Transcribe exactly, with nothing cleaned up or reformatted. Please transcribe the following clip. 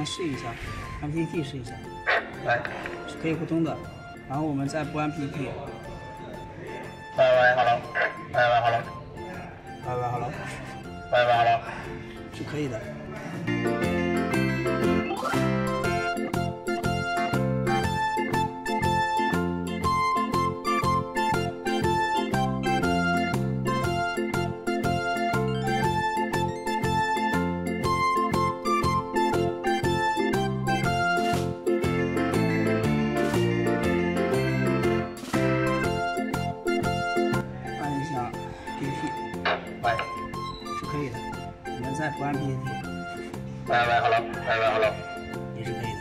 试一下，按 P P T 试一下， 喂， 是可以互通的。然后我们再不按 P P T。 喂喂，hello，喂喂，hello， 喂喂，hello， 喂喂，hello， 是可以的。按一下 P P T。 喂， 是可以的。我们再不按 P P T。 喂喂，hello，喂喂，hello， 也是可以的。